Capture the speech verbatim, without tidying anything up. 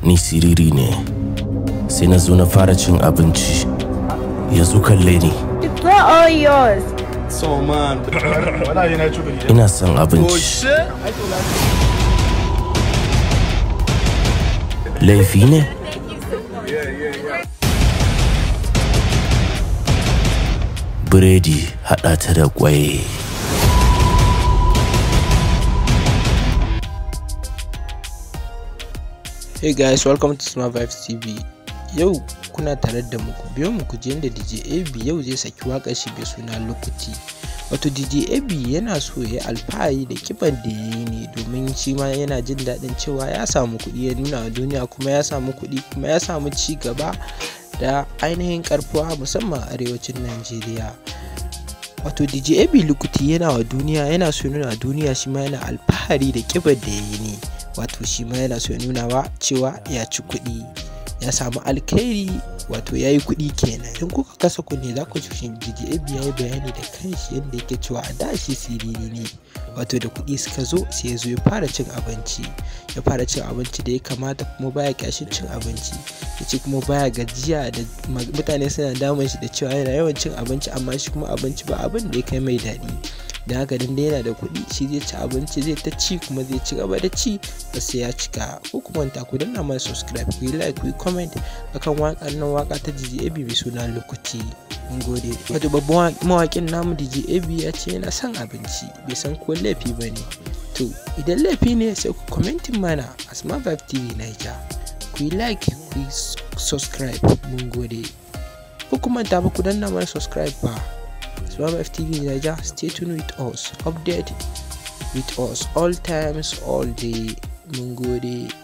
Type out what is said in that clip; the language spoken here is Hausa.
ni siriri ne, sai na zo na fara cin abinci. Yanzu kalle ni. It's not all yours. So man, Ina son abinci. Laifi ne? Biredi haɗa ta da ƙwai. Hey guys, welcome to Smart Vibes T V. Yau kuna tare da mu, biyo mu ku je inda D J A B yau zai saki waƙar shi mai suna Lokuti. Wato D J A B yana so ya alfahari da kiban da ya yi ne, domin shi ma yana jin daɗin cewa ya samu kuɗi, ya nuna wa duniya kuma ya samu kuɗi kuma ya samu ci gaba da ainihin karfuwa musamman a arewacin Najeriya. Wato D J A B Lokuti yana wa duniya, yana so ya nuna wa duniya shi ma yana alfahari da kiban da ya yi ne. Wato shi ma yana so ya nuna wa cewa ya ci kuɗi, ya samu alkhairi, wato ya yi kuɗi kenan. In kuka kasa kunne za ku ji D J A B ya yi bayani da kanshi yadda yake cewa a da shi siriri ne, wato da kuɗi suka zo sai ya zo ya fara cin abinci, ya fara cin abinci da ya kamata, kuma baya kyashin cin abinci, ya ce kuma baya gajiya da mutane suna damun shi da cewa yana yawan cin abinci, amma shi kuma abinci ba abin da ya kai mai daɗi. Da haka dan dai yana da kuɗi, shi zai ci abinci, zai ta ci kuma zai ci gaba da ci ba sai ya cika. Ko kuma manta ku danna mana subscribe, ku yi like, ku yi comment akan waƙar nan, waƙa ta D J A B mai suna Lokuti. Mun gode. Wato babban mawaƙin namu D J A B ya ce yana son abinci, bai san ko laifi ba ne. To idan laifi ne sai ku commentin mana a Smart Vibes T V Naija, ku yi like, ku yi subscribe. Mun gode. Ko kuma manta ba ku danna mana subscribe ba. Smart Vibes T V Naija, stay tuned with us, update with us all times, all day. Mun gode.